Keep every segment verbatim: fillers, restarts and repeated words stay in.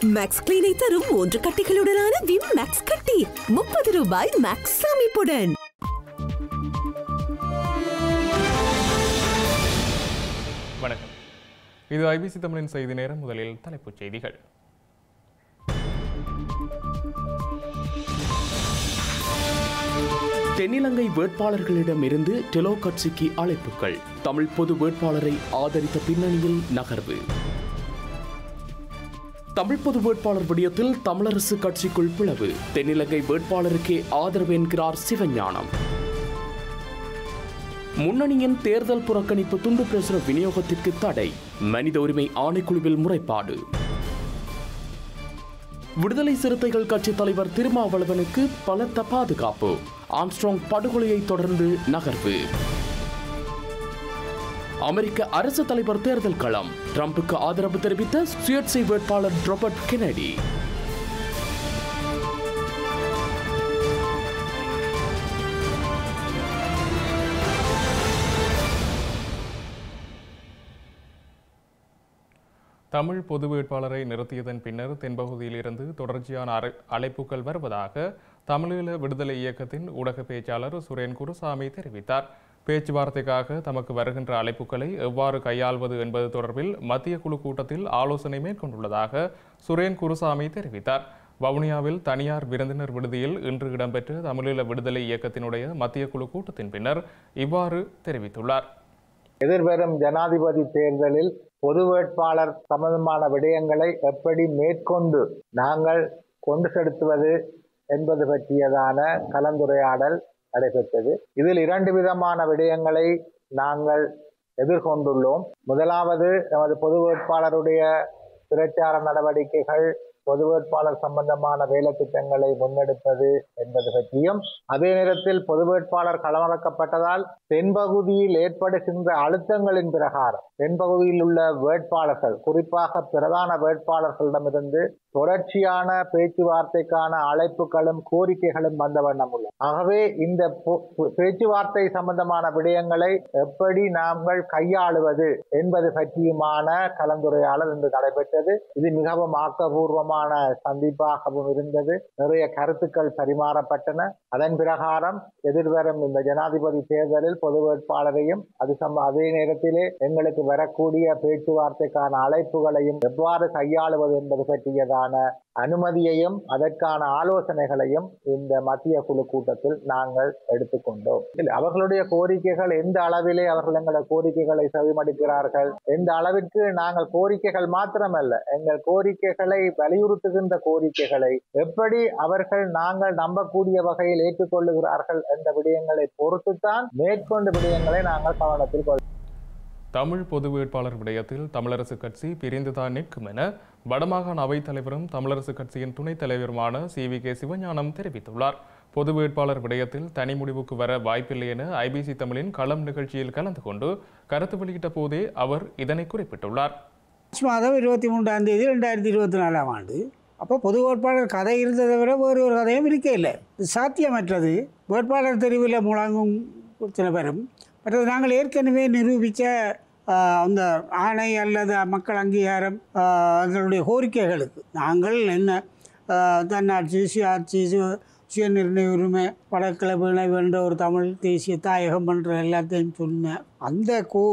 Maths கிளீனை தரும் மூன்று கட்டிகளுடனான Vim maths கட்டி முப்பது ரூபாய் மேக்ஸ் அமைப்புடன். வணக்கம், இது ஐபிசி தமிழின் செய்தி நேரம். முதலில் தலைப்புச் செய்திகள். தென்னிலங்கை வேட்பாளர்களிடமிருந்து டெலோ கட்சிக்கு அழைப்புகள். தமிழ் பொது வேட்பாளரை ஆதரித்த பின்னணியில் நகர்வு. தமிழ் பொது வேட்பாளர் விடயத்தில் தமிழரசு கட்சிக்குள் பிளவு. தென்னிலங்கை வேட்பாளருக்கே ஆதரவு என்கிறார் சிவஞானம். முன்னணியின் தேர்தல் புறக்கணிப்பு துண்டு பிரசுர விநியோகத்திற்கு தடை. மனித உரிமை ஆணைக்குழுவில் முறைப்பாடு. விடுதலை சிறுத்தைகள் கட்சி தலைவர் திருமாவளவனுக்கு பலத்த பாதுகாப்பு. ஆம்ஸ்ட்ராங் படுகொலையை தொடர்ந்து நகர்வு. அமெரிக்க அரசு தலைவர் தேர்தல் களம். ட்ரம்புக்கு ஆதரவு தெரிவித்த சுயேட்சை வேட்பாளர் ராபர்ட் கென்னடி. தமிழ் பொது வேட்பாளரை நிறுத்தியதன் பின்னர் தென்பகுதியில் இருந்து தொடர்ச்சியான அழைப்புகள் வருவதாக தமிழீழ விடுதலை இயக்கத்தின் ஊடக பேச்சாளர் சுரேன் குருசாமி தெரிவித்தார். பேச்சுவார்த்தைக்காக தமக்கு வருகின்ற அழைப்புகளை எவ்வாறு கையாள்வது என்பது தொடர்பில் மத்திய குழு கூட்டத்தில் ஆலோசனை மேற்கொண்டுள்ளதாக சுரேன் குருசாமி தெரிவித்தார். வவுனியாவில் தனியார் விருந்தினர் விடுதியில் இன்று இடம்பெற்ற தமிழீழ விடுதலை இயக்கத்தினுடைய மத்திய குழு கூட்டத்தின் பின்னர் இவ்வாறு தெரிவித்துள்ளார். எதிர்வரும் ஜனாதிபதி தேர்தலில் பொது வேட்பாளர் சம்பந்தமான விடயங்களை எப்படி மேற்கொண்டு நாங்கள் கொண்டு செலுத்துவது என்பது பற்றியதான கலந்துரையாடல் நடைபெற்றது. இதில் இரண்டு விதமான விடயங்களை நாங்கள் எதிர்கொண்டுள்ளோம். முதலாவது, நமது பொது வேட்பாளருடைய பிரச்சார நடவடிக்கைகள், பொது வேட்பாளர் சம்பந்தமான வேலை திட்டங்களை முன்னெடுப்பது என்பது பற்றியும், அதே நேரத்தில் பொது வேட்பாளர் களமிறக்கப்பட்டதால் தென்பகுதியில் ஏற்படுகின்ற அழுத்தங்களின் பிரகாரம் தென்பகுதியில் உள்ள வேட்பாளர்கள், குறிப்பாக பிரதான வேட்பாளர்களிடமிருந்து தொடர்ச்சியான பேச்சுவார்த்தைக்கான அழைப்புகளும் கோரிக்கைகளும் வந்த வண்ணம் உள்ளது. ஆகவே இந்த பேச்சுவார்த்தை சம்பந்தமான விடயங்களை எப்படி நாங்கள் கையாளுவது என்பது பற்றியுமான கலந்துரையாடல் இன்று நடைபெற்றது. இது மிகவும் ஆக்கபூர்வமான சந்திப்பாகவும் இருந்தது. நிறைய கருத்துக்கள் பரிமாறப்பட்டன. அதன் பிரகாரம் எதிர்வரும் இந்த ஜனாதிபதி தேர்தலில் பொது வேட்பாளரையும் அது அதே நேரத்திலே எங்களுக்கு வரக்கூடிய பேச்சுவார்த்தைக்கான அழைப்புகளையும் எவ்வாறு கையாளுவது என்பது பற்றியதான அனுமதியையும் அதற்கான ஆலோசனைகளையும் இந்த மத்திய குழு கூட்டத்தில் நாங்கள் எடுத்துக்கொண்டோம். அவர்களுடைய கோரிக்கைகள் எந்த அளவிலே அவர்கள் எங்களுடைய கோரிக்கைகளை செவிமடுக்கிறார்கள், எந்த அளவிற்கு நாங்கள் கோரிக்கைகள் மாத்திரமல்ல, எங்கள் கோரிக்கைகளை வலியுறுத்துகின்ற கோரிக்கைகளை எப்படி அவர்கள் நாங்கள் நம்பக்கூடிய வகையில் ஏற்றுக்கொள்ளுகிறார்கள் என்ற விடயங்களை பொறுத்துத்தான் மேற்கொண்ட விடயங்களை நாங்கள் கவனத்தில் கொள்ள. தமிழ் பொது வேட்பாளர் விடயத்தில் தமிழரசு கட்சி பிரிந்துதான் நிற்கும் என வடமாகாண அவைத் தலைவரும் தமிழரசு கட்சியின் துணைத் தலைவருமான சி வி கே சிவஞானம் தெரிவித்துள்ளார். பொது வேட்பாளர் விடயத்தில் தனி முடிவுக்கு வர வாய்ப்பில்லை என ஐபிசி தமிழின் களம் நிகழ்ச்சியில் கலந்து கொண்டு கருத்து வெளியிட்ட போதே அவர் இதனை குறிப்பிட்டுள்ளார். மாதம் இருபத்தி மூன்றாம் தேதி ரெண்டாயிரத்தி இருபத்தி நாலாம் ஆண்டு அப்போ பொது வேட்பாளர் கதை இருந்ததை விட வேறு ஒரு கதையும் இருக்க இல்லை. சாத்தியமற்றது. வேட்பாளர் தெரிவில் முழங்கும் சில பேரும் மற்றது நாங்கள் ஏற்கனவே நிரூபித்த அந்த ஆணை அல்லது மக்கள் அங்கீகாரம் எங்களுடைய கோரிக்கைகளுக்கு நாங்கள் என்ன தன்னாட்சி, சுயாட்சி, சுய நிர்ணய உரிமை, வடக்கிழமை என்ற ஒரு தமிழ் தேசிய தாயகம் என்ற எல்லாத்தையும் சொன்ன அந்த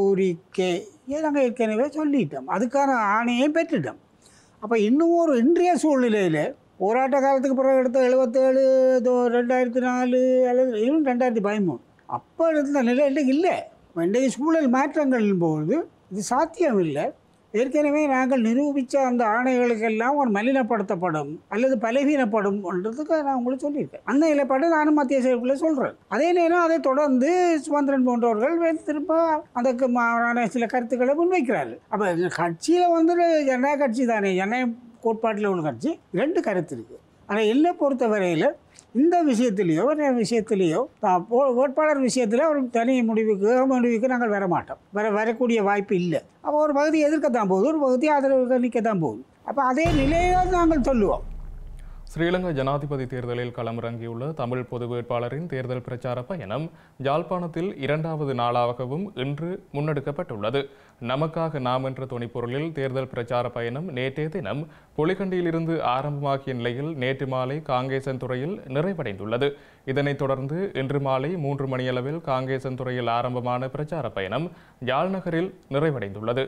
கோரிக்கையை நாங்கள் ஏற்கனவே சொல்லிட்டோம். அதுக்கான ஆணையை பெற்றுட்டோம். அப்போ இன்னும் ஒரு இன்றைய சூழ்நிலையில் போராட்ட காலத்துக்கு பிறகு எடுத்த எழுபத்தேழு ரெண்டாயிரத்தி நாலு அல்லது இன்னும் ரெண்டாயிரத்தி பதிமூணு அப்போ இருந்த நிலையில் இல்லை. இன்றைய சூழல் மாற்றங்களின் போது இது சாத்தியம் இல்லை. ஏற்கனவே நாங்கள் நிரூபித்த அந்த ஆணைகளுக்கெல்லாம் ஒரு மலினப்படுத்தப்படும் அல்லது பலவீனப்படும்ன்றதுக்கு நான் உங்களுக்கு சொல்லியிருக்கேன். அந்த நிலைப்பாடு நானும் மத்திய செயற்குள்ளே சொல்கிறேன். அதே நேரம் அதை தொடர்ந்து சுமந்திரன் போன்றவர்கள் திரும்ப அதற்கு மாறான சில கருத்துக்களை முன்வைக்கிறார்கள். அப்போ கட்சியில் வந்து ஜனநாயக கட்சி தானே, ஜனநாயக கோட்பாட்டில் உள்ள கட்சி ரெண்டு கருத்து இருக்குது. ஆனால் என்னை பொறுத்த வரையில் இந்த விஷயத்திலேயோ ஒரு விஷயத்திலேயோ வேட்பாளர் விஷயத்தில் ஒரு தனி முடிவுக்கு முடிவுக்கு நாங்கள் வர மாட்டோம். வர வரக்கூடிய வாய்ப்பு இல்லை. அப்போ ஒரு பகுதி எதிர்க்கத்தான் போகுது, ஒரு பகுதி ஆதரவு நிற்கத்தான் போகுது. அப்போ அதே நிலையை நாங்கள் சொல்லுவோம். ஸ்ரீலங்கா ஜனாதிபதி தேர்தலில் களமிறங்கியுள்ள தமிழ் பொது வேட்பாளரின் தேர்தல் பிரச்சார பயணம் யாழ்ப்பாணத்தில் இரண்டாவது நாளாகவும் இன்று முன்னெடுக்கப்பட்டுள்ளது. நமக்காக நாம் என்ற துணைப்பொருளில் தேர்தல் பிரச்சார பயணம் நேற்றைய தினம் பொலிகண்டியிலிருந்து ஆரம்பமாகிய நிலையில் நேற்று மாலை காங்கேசன்துறையில் நிறைவடைந்துள்ளது. இதனைத் தொடர்ந்து இன்று மாலை மூன்று மணியளவில் காங்கேசன்துறையில் ஆரம்பமான பிரச்சார பயணம் யாழ்நகரில் நிறைவடைந்துள்ளது.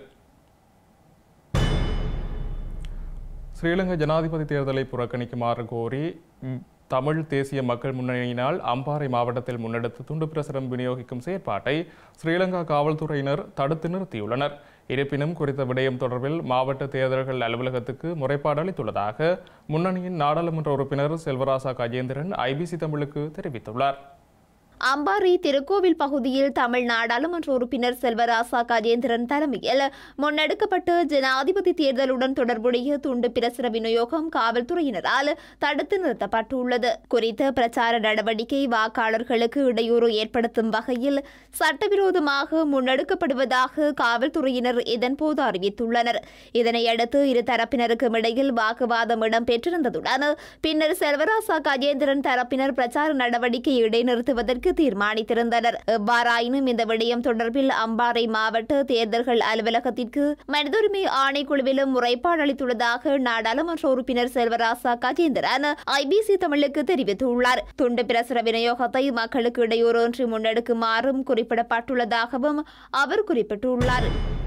ஸ்ரீலங்கா ஜனாதிபதி தேர்தலை புறக்கணிக்குமாறு கோரி தமிழ் தேசிய மக்கள் முன்னணியினால் அம்பாறை மாவட்டத்தில் முன்னெடுத்து துண்டு பிரசுரம் விநியோகிக்கும் செயற்பாட்டை ஸ்ரீலங்கா காவல்துறையினர் தடுத்து நிறுத்தியுள்ளனர். இருப்பினும் குறித்த விடயம் தொடர்பில் மாவட்ட தேர்தல்கள் அலுவலகத்துக்கு முறைப்பாடு அளித்துள்ளதாக முன்னணியின் நாடாளுமன்ற உறுப்பினர் செல்வராசா கஜேந்திரன் ஐபிசி தமிழுக்கு தெரிவித்துள்ளார். அம்பாறை திருக்கோவில் பகுதியில் தமிழ் நாடாளுமன்ற உறுப்பினர் செல்வராசா கஜேந்திரன் தலைமையில் முன்னெடுக்கப்பட்ட ஜனாதிபதி தேர்தலுடன் தொடர்புடைய துண்டு பிரசுர விநியோகம் காவல்துறையினரால் தடுத்து நிறுத்தப்பட்டுள்ளது. குறித்த பிரச்சார நடவடிக்கை வாக்காளர்களுக்கு இடையூறு ஏற்படுத்தும் வகையில் சட்டவிரோதமாக முன்னெடுக்கப்படுவதாக காவல்துறையினர் இதன்போது அறிவித்துள்ளனர். இதனையடுத்து இரு தரப்பினருக்கும் இடையில் வாக்குவாதம் இடம்பெற்றிருந்ததுடன் பின்னர் செல்வராசா கஜேந்திரன் தரப்பினர் பிரச்சார நடவடிக்கை இடைநிறுத்துவதற்கு தீர்மானித்திருந்தனர். எவ்வாறாயினும் இந்த விடயம் தொடர்பில் அம்பாறை மாவட்ட தேர்தல்கள் அலுவலகத்திற்கு மனித உரிமை ஆணைக்குழுவிலும் முறைப்பாடு அளித்துள்ளதாக நாடாளுமன்ற உறுப்பினர் செல்வராசா கஜேந்திரன் ஐபிசி தமிழுக்கு தெரிவித்துள்ளார். துண்டு பிரசுர விநியோகத்தை மக்களுக்கு இடையூறின்றி முன்னெடுக்குமாறும் குறிப்பிடப்பட்டுள்ளதாகவும் அவர் குறிப்பிட்டுள்ளார்.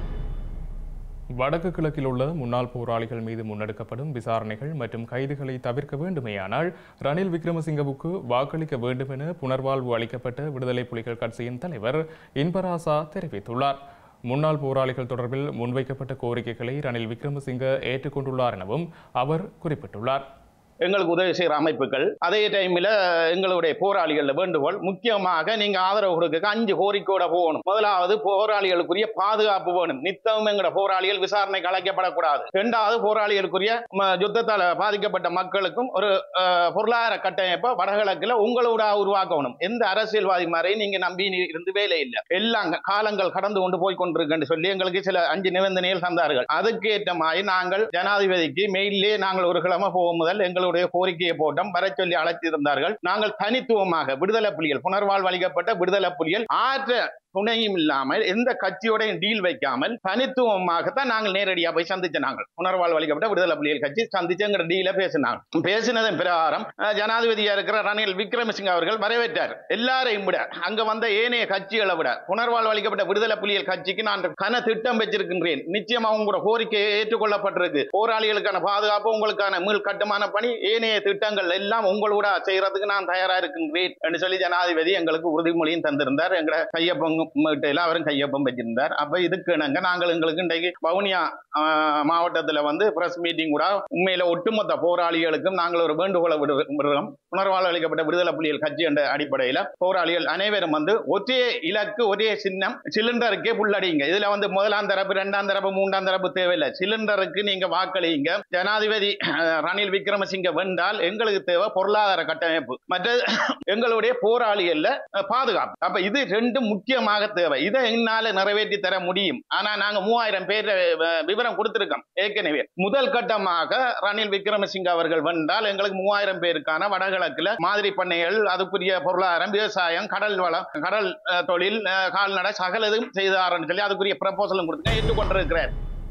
வடக்கு கிழக்கில் உள்ள முன்னாள் போராளிகள் மீது முன்னெடுக்கப்படும் விசாரணைகள் மற்றும் கைதுகளை தவிர்க்க வேண்டுமேயானால் ரணில் விக்ரமசிங்கவுக்கு வாக்களிக்க வேண்டும் என புனர்வாழ்வு அளிக்கப்பட்ட விடுதலை புலிகள் கட்சியின் தலைவர் இன்பராசா தெரிவித்துள்ளார். முன்னாள் போராளிகள் தொடர்பில் முன்வைக்கப்பட்ட கோரிக்கைகளை ரணில் விக்ரமசிங்க ஏற்றுக்கொண்டுள்ளார் எனவும் அவர் குறிப்பிட்டுள்ளார். எங்களுக்கு உதவி செய்கிற அமைப்புகள் அதே டைமில் எங்களுடைய போராளிகள் வேண்டுகோள் முக்கியமாக நீங்க ஆதரவு கொடுக்க அஞ்சு கோரிக்கையோட போகணும். முதலாவது போராளிகளுக்குரிய பாதுகாப்பு வேணும். நித்தமும் எங்களோட போராளிகள் விசாரணைக்கு அழைக்கப்படக்கூடாது. இரண்டாவது போராளிகளுக்குரிய யுத்தத்தால் பாதிக்கப்பட்ட மக்களுக்கும் ஒரு பொருளாதார கட்டமைப்பை வடகிழக்கில் உங்களோட உருவாக்கணும். எந்த அரசியல்வாதி மாதிரி நீங்க நம்பி இருந்து வேலை இல்லை. எல்லாம் காலங்கள் கடந்து கொண்டு போய் கொண்டிருக்குன்னு சொல்லி எங்களுக்கு சில அஞ்சு நிபந்தனைகள் தந்தார்கள். அதுக்கேற்ற மாதிரி நாங்கள் ஜனாதிபதிக்கு மெயிலே நாங்கள் ஒரு கிழமை போகும் முதல் எங்கள் கோரிக்கையை போட்டம் வர சொல்லி அழைத்திருந்தார்கள். நாங்கள் தனித்துவமாக விடுதலை புலிகள் புனர்வாழ்வு அளிக்கப்பட்ட விடுதலை புலிகள் ஆற்ற துணையும் இல்லாமல் எந்த கட்சியோடையும் டீல் வைக்காமல் தனித்துவமாகத்தான் நாங்கள் நேரடியாக போய் சந்திச்ச நாங்கள் புனர்வாழ்வு அளிக்கப்பட்ட விடுதலை புலிகள் கட்சி சந்திச்சு எங்க டீல பேசினாங்க. பேசினதன் பிரகாரம் ஜனாதிபதியா இருக்கிற ரணில் விக்ரமசிங்க அவர்கள் வரவேற்றார். எல்லாரையும் விட அங்க வந்த ஏனைய கட்சிகளை விட புனர்வாழ்வு அளிக்கப்பட்ட விடுதலை புலிகள் கட்சிக்கு நான் கன திட்டம் வச்சிருக்கின்றேன். நிச்சயமா உங்களோட கோரிக்கையை ஏற்றுக்கொள்ளப்பட்டிருக்கு. போராளிகளுக்கான பாதுகாப்பு, உங்களுக்கான மீள் கட்டுமான பணி, ஏனைய திட்டங்கள் எல்லாம் உங்களோட செய்யறதுக்கு நான் தயாரா இருக்கின்றேன் என்று சொல்லி ஜனாதிபதி எங்களுக்கு உறுதிமொழியும் தந்திருந்தார். எங்களை கையொப்பம் அவரும் கையொப்பம் வச்சிருந்தார். அப்ப இதுக்கு நாங்க நாங்கள் எங்களுக்கு இன்றைக்கு வவுனியா மாவட்டத்தில் வந்து பிரஸ் மீட்டிங் கூட உண்மையில ஒட்டுமொத்த போராளிகளுக்கும் நாங்கள் ஒரு வேண்டுகோளை விடுறோம். புனர்வாழ்வு அளிக்கப்பட்ட விடுதலை புலிகள் கட்சி என்ற அடிப்படையில் போராளிகள் அனைவரும் வந்து ஒரே இலக்கு, ஒரே சின்னம், சிலிண்டருக்கே புள்ளடிங்க. இதுல வந்து முதலாம் தரப்பு, இரண்டாம் தரப்பு, மூன்றாம் தரப்பு தேவையில்லை. சிலிண்டருக்கு நீங்க வாக்களிங்க. ஜனாதிபதி ரணில் விக்ரமசிங்க வென்றால் எங்களுக்கு தேவை பொருளாதார கட்டமைப்பு, மற்ற எங்களுடைய போராளிகள்ல பாதுகாப்பு. அப்ப இது ரெண்டு முக்கியமாக தேவை. இதை என்னால நிறைவேற்றி தர முடியும். ஆனா நாங்க மூவாயிரம் பேர் விவரம் கொடுத்திருக்கோம். ஏற்கனவே முதல் கட்டமாக ரணில் விக்ரமசிங்க அவர்கள் வென்றால் எங்களுக்கு மூவாயிரம் பேருக்கான வடகிழக்குல மாதிரி பண்ணைகள், அதுக்குரிய பொருளாதாரம், விவசாயம், கடல் வளம், கடல் தொழில், கால்நடை சகலதும் செய்தார்னு சொல்லி அதுக்குரிய ப்ரப்போசலும் கொடுத்து ஏற்றுக்கொண்டிருக்கிறார்.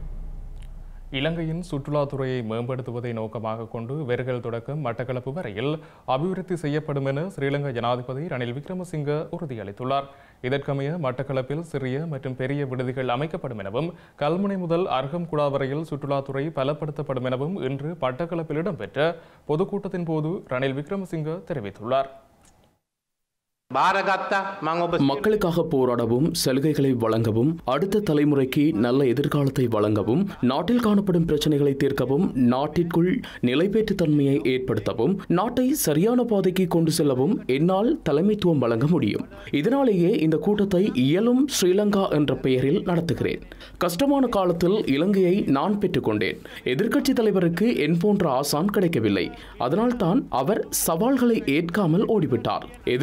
இலங்கையின் சுற்றுலாத்துறையை மேம்படுத்துவதை நோக்கமாக கொண்டு வெறுகல் தொடக்கம் மட்டக்களப்பு வரையில் அபிவிருத்தி செய்யப்படும் என ஸ்ரீலங்கா ஜனாதிபதி ரணில் விக்ரமசிங்க உறுதியளித்துள்ளார். இதற்கமைய மட்டக்களப்பில் சிறிய மற்றும் பெரிய விடுதிகள் அமைக்கப்படும் எனவும் கல்முனை முதல் அர்கம்குடா வரையில் சுற்றுலாத்துறை பலப்படுத்தப்படும் எனவும் இன்று மட்டக்களப்பில் இடம்பெற்ற பொதுக்கூட்டத்தின் போது ரணில் விக்ரமசிங்க தெரிவித்துள்ளார். மக்களுக்காக போராடவும், சலுகைகளை வழங்கவும், அடுத்த தலைமுறைக்கு நல்ல எதிர்காலத்தை வழங்கவும், நாட்டில் காணப்படும் பிரச்சனைகளை தீர்க்கவும், நாட்டிற்குள் நிலைபேற்று தன்மையை ஏற்படுத்தவும், நாட்டை சரியான பாதைக்கு கொண்டு செல்லவும் என்னால் தலைமைத்துவம் வழங்க முடியும். இதனாலேயே இந்த கூட்டத்தை இயலும் ஸ்ரீலங்கா என்ற பெயரில் நடத்துகிறேன். கஷ்டமான காலத்தில் இலங்கையை நான் பெற்றுக்கொண்டேன். எதிர்க்கட்சி தலைவருக்கு என் போன்ற ஆசான் கிடைக்கவில்லை. அதனால் தான் அவர் சவால்களை ஏற்காமல் ஓடிவிட்டார். எதிர்க்கட்சி தலைவர்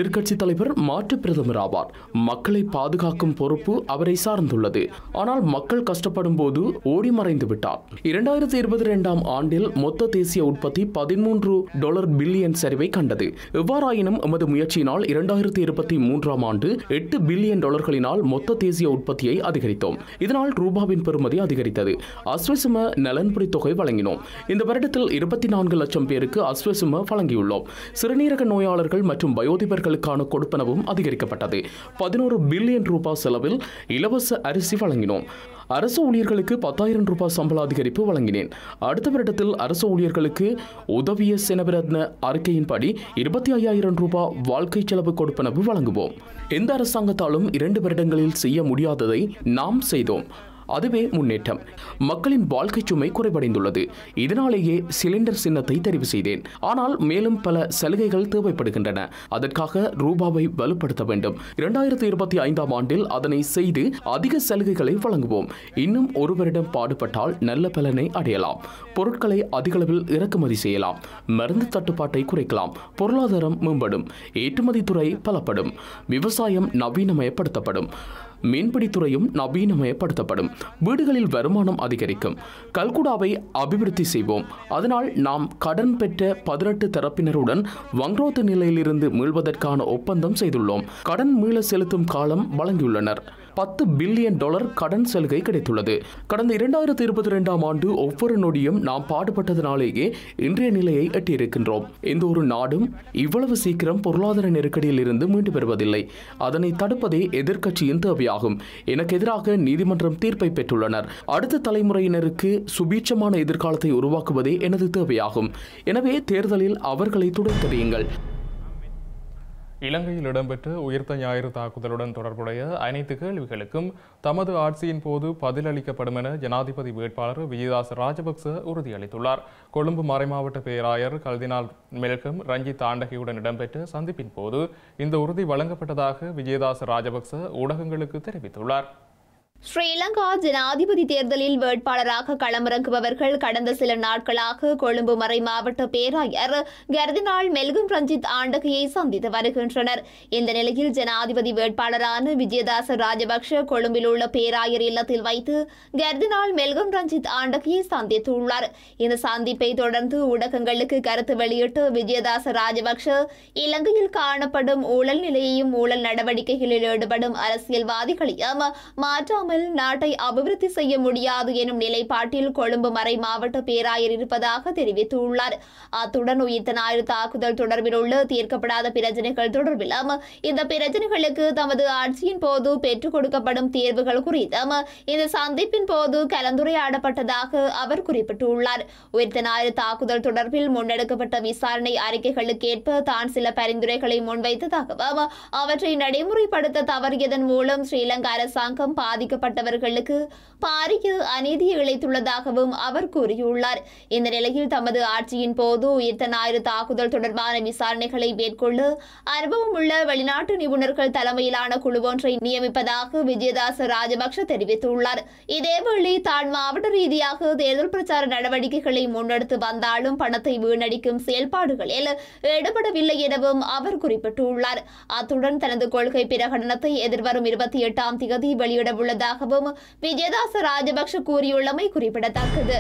தலைவர் மாற்று பிரதமர் ஆவார். மக்களை பாதுகாக்கும் பொறுப்பு அவரை சார்ந்துள்ளது. ஆனால் மக்கள் கஷ்டப்படும் போது ஓடி மறைந்து விட்டார். இரண்டாயிரத்தி இருபத்தி இரண்டாம் ஆண்டில் மொத்த தேசிய உற்பத்தி பதிமூன்று டாலர் பில்லியன் சரிவை கண்டது. எவ்வாறாயினும் எமது முயற்சியினால் இரண்டாயிரத்தி இருபத்தி மூன்றாம் ஆண்டு எட்டு பில்லியன் டாலர்களினால் மொத்த தேசிய உற்பத்தியை அதிகரித்தோம். இதனால் ரூபாவின் பெறுமதி அதிகரித்தது. அஸ்வசும நலன்புரி தொகை வழங்கினோம். இந்த வருடத்தில் இருபத்தி நான்கு லட்சம் பேருக்கு அஸ்வசும வழங்கியுள்ளோம். சிறுநீரக நோயாளர்கள் மற்றும் வயோதிபர்களுக்கான கொடுப்பனவும் அதிகரிக்கப்பட்டது. பதினோரு பில்லியன் ரூபாய் செலவில் இலவச அரிசி வழங்கினோம். அரசு ஊழியர்களுக்கு பத்தாயிரம் ரூபாய் சம்பள அதிகரிப்பு வழங்கினேன். அடுத்த வருடத்தில் அரசு ஊழியர்களுக்கு உதவிய செனவிரத்ன அறிக்கையின்படி இருபத்தி ஐயாயிரம் ரூபாய் வாழ்க்கை செலவு கொடுப்பனவு வழங்குவோம். எந்த அரசாங்கத்தாலும் இரண்டு வருடங்களில் செய்ய முடியாததை நாம் செய்தோம். அதுவே முன்னேற்றம். மக்களின் வாழ்க்கை சுமை குறைவடைந்துள்ளது. இதனாலேயே சிலிண்டர் சின்னத்தை தெரிவு செய்தேன். ஆனால் மேலும் பல சலுகைகள் தேவைப்படுகின்றன. அதற்காக ரூபாவை வலுப்படுத்த வேண்டும். இரண்டாயிரத்தி இருபத்தி ஐந்தாம் ஆண்டில் அதனை செய்து அதிக சலுகைகளை வழங்குவோம். இன்னும் ஒரு வருடம் பாடுபட்டால் நல்ல பலனை அடையலாம். பொருட்களை அதிகளவில் இறக்குமதி செய்யலாம். மருந்து தட்டுப்பாட்டை குறைக்கலாம். பொருளாதாரம் மேம்படும். ஏற்றுமதி துறை பலப்படும். விவசாயம் நவீனமயப்படுத்தப்படும். மீன்பிடித்துறையும் நவீனமயப்படுத்தப்படும். வீடுகளில் வருமானம் அதிகரிக்கும். கல்குடாவை அபிவிருத்தி செய்வோம். அதனால் நாம் கடன் பெற்ற பதினெட்டு தரப்பினருடன் வங்குரோத்து நிலையிலிருந்து மீள்வதற்கான ஒப்பந்தம் செய்துள்ளோம். கடன் மீள செலுத்தும் காலம் வழங்கியுள்ளனர். பத்து பில்லியன் டாலர் கடன் சலுகை கிடைத்துள்ளது. கடந்த இரண்டாயிரத்தி இருபத்தி இரண்டாம் ஆண்டு ஒவ்வொரு நொடியும் நாம் பாடுபட்டதனாலேயே இன்றைய நிலையை எட்டியிருக்கின்றோம். எந்த ஒரு நாடும் இவ்வளவு சீக்கிரம் பொருளாதார நெருக்கடியில் இருந்து மீண்டு வருவதில்லை. அதனை தடுப்பதே எதிர்க்கட்சியின் தேவையாகும். எனக்கு எதிராக நீதிமன்றம் தீர்ப்பை பெற்றுள்ளனர். அடுத்த தலைமுறையினருக்கு சுபீட்சமான எதிர்காலத்தை உருவாக்குவதே எனது தேவையாகும். எனவே தேர்தலில் அவர்களை துடைத்தறியுங்கள். இலங்கையில் இடம்பெற்ற உயிர்த்த ஞாயிறு தாக்குதலுடன் தொடர்புடைய அனைத்து கேள்விகளுக்கும் தமது ஆட்சியின் போது பதிலளிக்கப்படும் என ஜனாதிபதி வேட்பாளர் விஜயதாச ராஜபக்ச உறுதியளித்துள்ளார். கொழும்பு மறைமாவட்ட பேராயர் கல்தினால் மெல்கம் ரஞ்சித் ஆண்டகையுடன் இடம்பெற்ற சந்திப்பின் போது இந்த உறுதி வழங்கப்பட்டதாக விஜயதாச ராஜபக்ச ஊடகங்களுக்கு தெரிவித்துள்ளார். ஸ்ரீலங்கா ஜனாதிபதி தேர்தலில் வேட்பாளராக களமிறங்குபவர்கள் கடந்த சில நாட்களாக கொழும்பு மறை மாவட்ட பேராயர் கர்தினால் மெல்கம் ரஞ்சித் ஆண்டகையை சந்தித்து வருகின்றனர். இந்த நிலையில் ஜனாதிபதி வேட்பாளரான விஜயதாச ராஜபக்ஷ கொழும்பில் உள்ள பேராயர் இல்லத்தில் வைத்து கர்தினால் மெல்கம் ரஞ்சித் ஆண்டகையை சந்தித்துள்ளார். இந்த சந்திப்பை தொடர்ந்து ஊடகங்களுக்கு கருத்து வெளியிட்டு விஜயதாச ராஜபக்ஷ இலங்கையில் காணப்படும் ஊழல் நிலையையும் ஊழல் நடவடிக்கைகளில் ஈடுபடும் அரசியல்வாதிகளையும் மாற்றாமல் நாட்டை அபிவிருத்தி செய்ய முடியாது எனும் நிலைப்பாட்டில் கொழும்பு மறை மாவட்ட பேராயர் இருப்பதாக தெரிவித்துள்ளார். அத்துடன் உயிர்த்த ஞாயிறு தாக்குதல் தொடர்பில் உள்ள தீர்க்கப்படாத பிரச்சனைகள் தொடர்பிலும் இந்த பிரச்சனைகளுக்கு தமது ஆட்சியின் போது பெற்றுக் கொடுக்கப்படும் தீர்வுகள் குறித்தும் இந்த சந்திப்பின் போது கலந்துரையாடப்பட்டதாக அவர் குறிப்பிட்டுள்ளார். உயிர்த்த ஞாயிறு தாக்குதல் தொடர்பில் முன்னெடுக்கப்பட்ட விசாரணை அறிக்கைகளுக்கேற்ப தான் சில பரிந்துரைகளை முன்வைத்ததாகவும் அவற்றை நடைமுறைப்படுத்த தவறியதன் மூலம் ஸ்ரீலங்கா அரசாங்கம் பாதிக்க பட்டவர்களுக்கு பாரிய அநீதியை இழைத்துள்ளதாகவும் அவர் கூறியுள்ளார். இந்த நிலையில் தமது ஆட்சியின் போது உயிர்த்த ஞாயிறு தாக்குதல் தொடர்பான விசாரணைகளை மேற்கொள்ள அனுபவம் உள்ள வெளிநாட்டு நிபுணர்கள் தலைமையிலான குழு ஒன்றை நியமிப்பதாக விஜயதாச ராஜபக்ஷ தெரிவித்துள்ளார். இதேவேளை தான் மாவட்ட ரீதியாக தேர்தல் பிரச்சார நடவடிக்கைகளை முன்னெடுத்து வந்தாலும் பணத்தை வீணடிக்கும் செயல்பாடுகளில் ஈடுபடவில்லை எனவும் அவர் குறிப்பிட்டுள்ளார். அத்துடன் தனது கொள்கை பிரகடனத்தை எதிர்வரும் இருபத்தி எட்டாம் தேதி வெளியிட உள்ளதாக விஜயதாச ராஜபக்ஷ கூறியுள்ளமை குறிப்பிடத்தக்கது.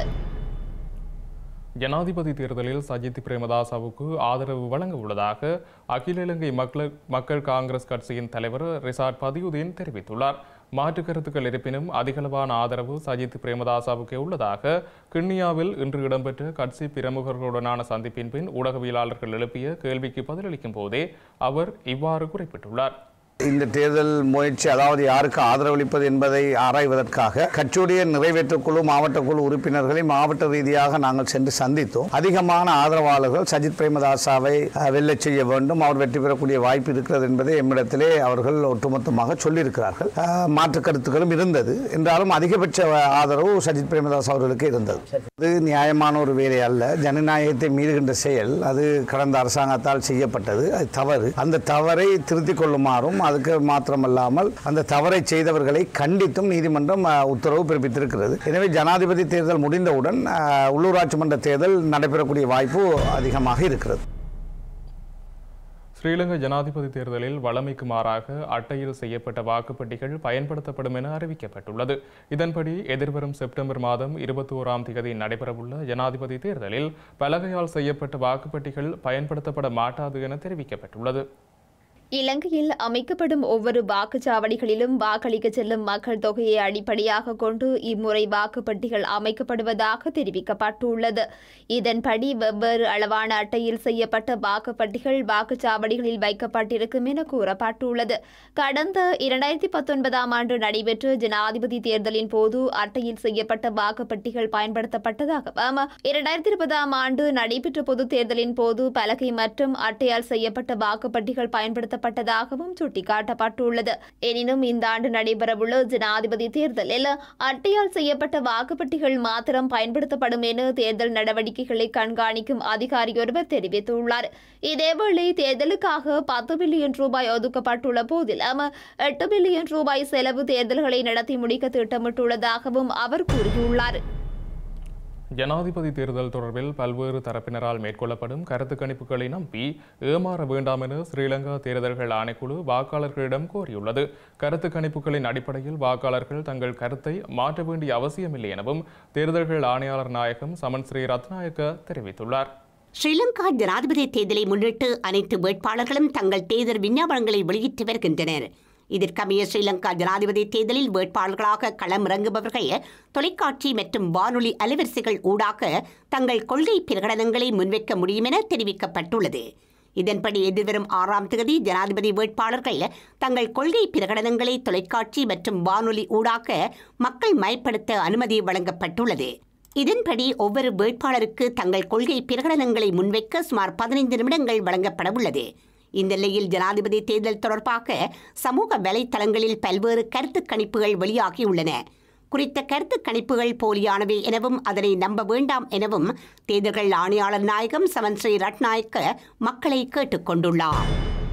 ஜனாதிபதி தேர்தலில் சஜித் பிரேமதாசவுக்கு ஆதரவு வழங்க உள்ளதாக அகில இலங்கை மக்கள் மக்கள் காங்கிரஸ் கட்சியின் தலைவர் ரிசாட் பதியுதீன் தெரிவித்துள்ளார். மாற்று கருத்துக்கள் இருப்பினும் அதிகளவான ஆதரவு சஜித் பிரேமதாசவுக்கு உள்ளதாக கிண்ணியாவில் இன்று இடம்பெற்ற கட்சி பிரமுகர்களுடனான சந்திப்பின் பின் ஊடகவியலாளர்கள் எழுப்பிய கேள்விக்கு பதிலளிக்கும் போதே அவர் இவ்வாறு குறிப்பிட்டுள்ளார். இந்த தேர்தல் முயற்சி அதாவது யாருக்கு ஆதரவளிப்பது என்பதை ஆராய்வதற்காக கட்சியுடைய நிறைவேற்றுக்குழு மாவட்ட குழு உறுப்பினர்களை மாவட்ட ரீதியாக நாங்கள் சென்று சந்தித்தோம். அதிகமான ஆதரவாளர்கள் சஜித் பிரேமதாசாவை வெல்ல செய்ய வேண்டும், அவர் வெற்றி பெறக்கூடிய வாய்ப்பு இருக்கிறது என்பதை எம்மிடத்திலே அவர்கள் ஒட்டுமொத்தமாக சொல்லியிருக்கிறார்கள். மாற்று கருத்துக்களும் இருந்தது என்றாலும் அதிகபட்ச ஆதரவு சஜித் பிரேமதாஸ் அவர்களுக்கு இருந்தது. அது நியாயமான ஒரு வேலை அல்ல. ஜனநாயகத்தை மீறுகின்ற செயல் அது கடந்த அரசாங்கத்தால் செய்யப்பட்டது. அது தவறு. அந்த தவறை திருத்திக் கொள்ளுமாறும் அதுக்கு மாத்திரமல்லாமல் அந்த தவறை செய்தவர்களை கண்டித்தும் நீதிமன்றம் உத்தரவு பிறப்பித்திருக்கிறது. எனவே ஜனாதிபதி தேர்தல் முடிந்தவுடன் உள்ளூராட்சி மன்ற தேர்தல் நடைபெறக்கூடிய வாய்ப்பு அதிகமாக இருக்கிறது. ஸ்ரீலங்கா ஜனாதிபதி தேர்தலில் வழமைக்கு மாறாக அட்டையில் செய்யப்பட்ட வாக்குப்பெட்டிகள் பயன்படுத்தப்படும் என அறிவிக்கப்பட்டுள்ளது. இதன்படி எதிர்வரும் செப்டம்பர் மாதம் இருபத்தி ஓராம் தேதி நடைபெறவுள்ள ஜனாதிபதி தேர்தலில் பலகையால் செய்யப்பட்ட வாக்குப்பெட்டிகள் பயன்படுத்தப்பட மாட்டாது என தெரிவிக்கப்பட்டுள்ளது. இலங்கையில் அமைக்கப்படும் ஒவ்வொரு வாக்குச்சாவடிகளிலும் வாக்களிக்க செல்லும் மக்கள் தொகையை அடிப்படையாக கொண்டு இம்முறை வாக்குப்பட்டிகள் அமைக்கப்படுவதாக தெரிவிக்கப்பட்டுள்ளது. இதன்படி வெவ்வேறு அளவான அட்டையில் செய்யப்பட்ட வாக்குப்பட்டிகள் வாக்குச்சாவடிகளில் வைக்கப்பட்டிருக்கும் என கூறப்பட்டுள்ளது. கடந்த இரண்டாயிரத்தி பத்தொன்பதாம் ஆண்டு நடைபெற்ற ஜனாதிபதி தேர்தலின் போது அட்டையில் செய்யப்பட்ட வாக்குப்பட்டிகள் பயன்படுத்தப்பட்டதாகவும் இரண்டாயிரத்தி இருபதாம் ஆண்டு நடைபெற்ற பொது தேர்தலின் போது பலகை மற்றும் அட்டையால் செய்யப்பட்ட வாக்குப்பட்டிகள் பயன்படுத்த பட்டதாகவும் சுட்டிக்காட்டப்பட்டுள்ளது. எனினும் இந்த ஆண்டு நடைபெறவுள்ள ஜனாதிபதி தேர்தலில் அட்டையால் செய்யப்பட்ட வாக்குப்பட்டிகள் மாத்திரம் பயன்படுத்தப்படும் என தேர்தல் நடவடிக்கைகளை கண்காணிக்கும் அதிகாரி ஒருவர் தெரிவித்துள்ளார். இதேவேளை தேர்தலுக்காக பத்து பில்லியன் ரூபாய் ஒதுக்கப்பட்டுள்ள போதிலும் எட்டு பில்லியன் ரூபாய் செலவு தேர்தல்களை நடத்தி முடிக்க திட்டமிட்டுள்ளதாகவும் அவர் கூறியுள்ளார். ஜனாதிபதி தேர்தல் தொடர்பில் பல்வேறு தரப்பினரால் மேற்கொள்ளப்படும் கருத்து கணிப்புகளை நம்பி ஏமாற வேண்டாம் என ஸ்ரீலங்கா தேர்தல்கள் ஆணைக்குழு வாக்காளர்களிடம் கோரியுள்ளது. கருத்து கணிப்புகளின் அடிப்படையில் வாக்காளர்கள் தங்கள் கருத்தை மாற்ற வேண்டிய அவசியமில்லை எனவும் தேர்தல்கள் ஆணையாளர் நாயகம் சமன் ஸ்ரீ ரத்நாயக்க தெரிவித்துள்ளார். ஸ்ரீலங்கா ஜனாதிபதி தேர்தலை முன்னிட்டு அனைத்து வேட்பாளர்களும் தங்கள் தேர்தல் விஞ்ஞாபனங்களை வெளியிட்டு வருகின்றனர். இதற்கமைய ஸ்ரீலங்கா ஜனாதிபதி தேர்தலில் வேட்பாளர்களாக களமிறங்குபவர்கள் தொலைக்காட்சி மற்றும் வானொலி அலைவரிசைகள் ஊடாக தங்கள் கொள்கை பிரகடனங்களை முன்வைக்க முடியும் என தெரிவிக்கப்பட்டுள்ளது. இதன்படி எதிர்வரும் ஆறாம் தேதி ஜனாதிபதி வேட்பாளர்கள் தங்கள் கொள்கை பிரகடனங்களை தொலைக்காட்சி மற்றும் வானொலி ஊடாக மக்கள் மயப்படுத்த அனுமதி வழங்கப்பட்டுள்ளது. இதன்படி ஒவ்வொரு வேட்பாளருக்கு தங்கள் கொள்கை பிரகடனங்களை முன்வைக்க சுமார் பதினைந்து நிமிடங்கள் வழங்கப்பட உள்ளது. இந்த நிலையில் ஜனாதிபதி தேர்தல் தொடர்பாக சமூக வலைத்தளங்களில் பல்வேறு கருத்து கணிப்புகள் வெளியாகியுள்ளன. குறித்த கருத்து கணிப்புகள் போலியானவை எனவும் அதனை நம்ப வேண்டாம் எனவும் தேர்தல்கள் ஆணையாளர் நாயகம் சமன் ஸ்ரீ ரட்நாயக்க மக்களை கேட்டுக் கொண்டுள்ளார்.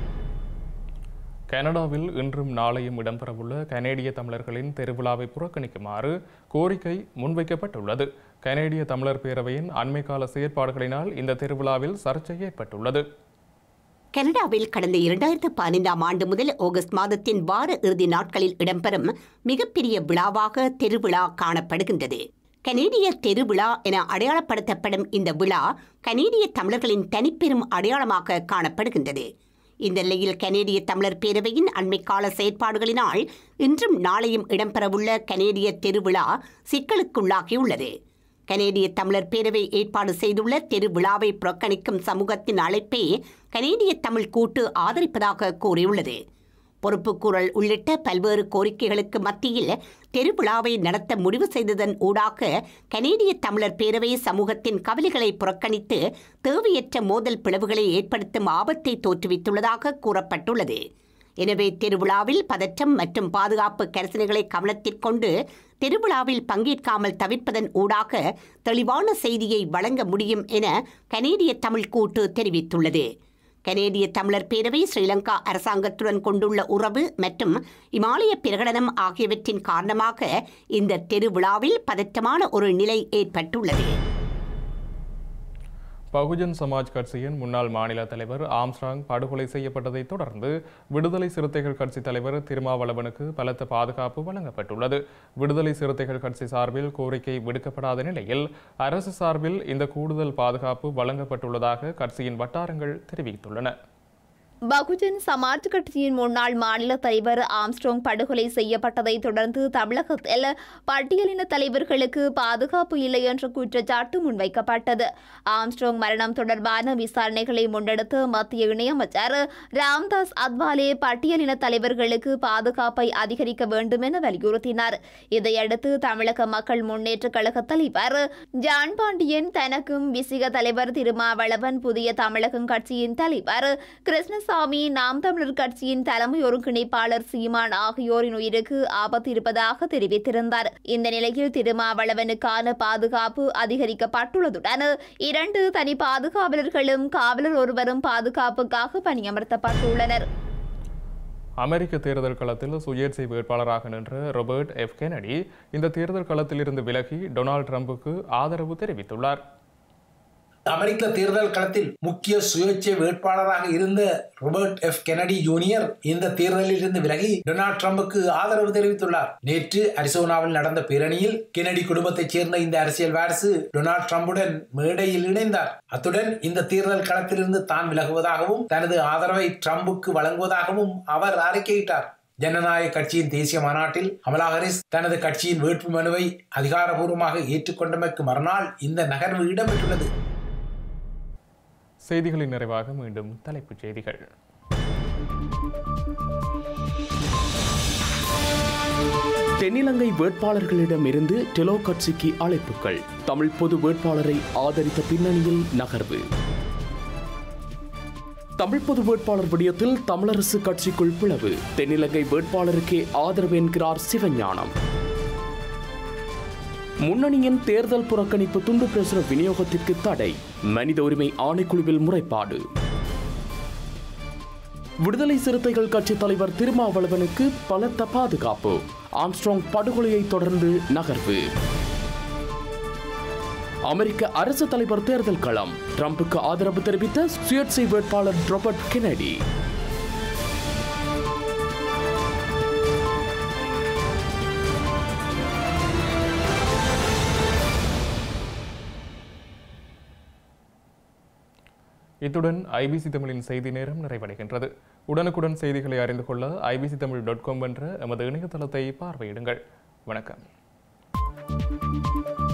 கனடாவில் இன்றும் நாளையும் இடம்பெறவுள்ள கனேடிய தமிழர்களின் திருவிழாவை புறக்கணிக்குமாறு கோரிக்கை முன்வைக்கப்பட்டுள்ளது. கனேடிய தமிழர் பேரவையின் அண்மைக்கால செயற்பாடுகளினால் இந்த திருவிழாவில் சர்ச்சை ஏற்பட்டுள்ளது. கனடாவில் கடந்த இரண்டாயிரத்து பதினைந்தாம் ஆண்டு முதல் ஆகஸ்ட் மாதத்தின் வார இறுதி நாட்களில் இடம்பெறும் மிகப்பெரிய விழாவாக திருவிழா காணப்படுகின்றது. கனேடிய திருவிழா என அடையாளப்படுத்தப்படும் இந்த விழா கனேடிய தமிழர்களின் தனிப்பெரும் அடையாளமாக காணப்படுகின்றது. இந்த நிலையில் கனேடிய தமிழர் பேரவையின் அண்மைக்கால செயற்பாடுகளினால் இன்றும் நாளையும் இடம்பெறவுள்ள கனேடிய திருவிழா சிக்கலுக்குள்ளாகியுள்ளது. கனேடிய தமிழர் பேரவை ஏற்பாடு செய்துள்ள திருவிழாவை புறக்கணிக்கும் சமூகத்தின் அழைப்பை கனேடிய தமிழ் கூட்டு ஆதரிப்பதாக கூறியுள்ளது. பொறுப்புக்கூறல் உள்ளிட்ட பல்வேறு கோரிக்கைகளுக்கு மத்தியில் திருவிழாவை நடத்த முடிவு செய்ததன் ஊடாக கனேடிய தமிழர் பேரவை சமூகத்தின் கவலைகளை புறக்கணித்து தேவையற்ற மோதல் பிளவுகளை ஏற்படுத்தும் ஆபத்தை தோற்றுவித்துள்ளதாக கூறப்பட்டுள்ளது. எனவே திருவிழாவில் பதற்றம் மற்றும் பாதுகாப்பு கரிசனைகளை கவனத்திற்கொண்டு திருவிழாவில் பங்கேற்காமல் தவிர்ப்பதன் ஊடாக தெளிவான செய்தியை வழங்க முடியும் என கனேடிய தமிழ் கூட்டு தெரிவித்துள்ளது. கனேடிய தமிழர் பேரவை ஸ்ரீலங்கா அரசாங்கத்துடன் கொண்டுள்ள உறவு மற்றும் இமாலய பிரகடனம் ஆகியவற்றின் காரணமாக இந்த திருவிழாவில் பதற்றமான ஒரு நிலை ஏற்பட்டுள்ளது. பகுஜன் சமாஜ் கட்சியின் முன்னாள் மாநில தலைவர் ஆம்ஸ்ட்ராங் படுகொலை செய்யப்பட்டதை தொடர்ந்து விடுதலை சிறுத்தைகள் கட்சி தலைவர் திருமாவளவனுக்கு பலத்த பாதுகாப்பு வழங்கப்பட்டுள்ளது. விடுதலை சிறுத்தைகள் கட்சி சார்பில் கோரிக்கை விடுக்கப்படாத நிலையில் அரசு சார்பில் இந்த கூடுதல் பாதுகாப்பு வழங்கப்பட்டுள்ளதாக கட்சியின் வட்டாரங்கள் தெரிவித்துள்ளன. பகுஜன் சமாஜ் கட்சியின் முன்னாள் மாநில தலைவர் ஆம்ஸ்ட்ராங் படுகொலை செய்யப்பட்டதை தொடர்ந்து தமிழகத்தில் பட்டியலின தலைவர்களுக்கு பாதுகாப்பு இல்லை என்ற குற்றச்சாட்டு முன்வைக்கப்பட்டது. ஆம்ஸ்ட்ராங் மரணம் தொடர்பான விசாரணைகளை முன்னெடுத்த மத்திய இணையமைச்சர் ராம்தாஸ் அத்வாலே பட்டியலின தலைவர்களுக்கு பாதுகாப்பை அதிகரிக்க வேண்டும் என வலியுறுத்தினார். இதையடுத்து தமிழக மக்கள் முன்னேற்ற கழக தலைவர் ஜான் பாண்டியன் தனக்கும் விசிக தலைவர் திருமாவளவன் புதிய தமிழகம் கட்சியின் தலைவர் கிருஷ்ண சாமி நாம் தமிழர் கட்சியின் தலைமை ஒருங்கிணைப்பாளர் சீமான் ஆகியோரின் உயிருக்கு ஆபத்து இருப்பதாக தெரிவித்திருந்தார். இந்த நிலையில் திருமாவளவனுக்கான பாதுகாப்பு அதிகரிக்கப்பட்டுள்ளதுடன் இரண்டு தனி பாதுகாவலர்களும் காவலர் ஒருவரும் பாதுகாப்புக்காக பணியமர்த்தப்பட்டுள்ளனர். அமெரிக்க தேர்தல் களத்தில் சுயேட்சை வேட்பாளராக நின்ற ராபர்ட் எஃப் கென்னடி இந்த தேர்தல் களத்தில் இருந்து விலகி டொனால்ட் ட்ரம்புக்கு ஆதரவு தெரிவித்துள்ளார். அமெரிக்க தேர்தல் களத்தில் முக்கிய சுயேட்சை வேட்பாளராக இருந்த ராபர்ட் எஃப் கெனடி ஜூனியர் இந்த தேர்தலில் இருந்து விலகி டொனால்ட் ட்ரம்புக்கு ஆதரவு தெரிவித்துள்ளார். நேற்று அரிசோனாவில் நடந்த பேரணியில் கெனடி குடும்பத்தைச் சேர்ந்த இந்த அரசியல் வாரிசு டொனால்ட் ட்ரம்புடன் மேடையில் இணைந்தார். அத்துடன் இந்த தேர்தல் களத்திலிருந்து தான் விலகுவதாகவும் தனது ஆதரவை ட்ரம்புக்கு வழங்குவதாகவும் அவர் அறிக்கையிட்டார். ஜனநாயக கட்சியின் தேசிய மாநாட்டில் கமலா ஹாரிஸ் தனது கட்சியின் வேட்பு மனுவை அதிகாரபூர்வமாக ஏற்றுக்கொண்டமைக்கு மறுநாள் இந்த நகர்வு இடம்பெற்றுள்ளது. செய்திகளின் நிறைவாக மீண்டும் தலைப்புச் செய்திகள். தென்னிலங்கை வேட்பாளர்களிடமிருந்து டெலோ கட்சிக்கு அழைப்புகள். தமிழ் பொது வேட்பாளரை ஆதரித்த பின்னணியில் நகர்வு. தமிழ் பொது வேட்பாளர் விடயத்தில் தமிழரசு கட்சிக்குள் பிளவு. தென்னிலங்கை வேட்பாளருக்கே ஆதரவு என்கிறார் சிவஞானம். முன்னணியின் தேர்தல் புறக்கணிப்பு துண்டு பிரசுர விநியோகத்திற்கு தடை. மனித உரிமை ஆணைக்குழுவில் முறைப்பாடு. விடுதலை சிறுத்தைகள் கட்சி தலைவர் திருமாவளவனுக்கு பலத்த பாதுகாப்பு. ஆம்ஸ்ட்ராங் படுகொலையை தொடர்ந்து நகர்வு. அமெரிக்க அரசு தலைவர் தேர்தல் களம். ட்ரம்புக்கு ஆதரவு தெரிவித்த சுயேட்சை வேட்பாளர் ராபர்ட் கெனடி. இத்துடன் ஐபிசி தமிழின் செய்தி நேரம் நிறைவடைகின்றது. உடனுக்குடன் செய்திகளை அறிந்து கொள்ள ஐபிசி தமிழ் டாட் காம் என்ற எமது இணையதளத்தை பார்வையிடுங்கள். வணக்கம்.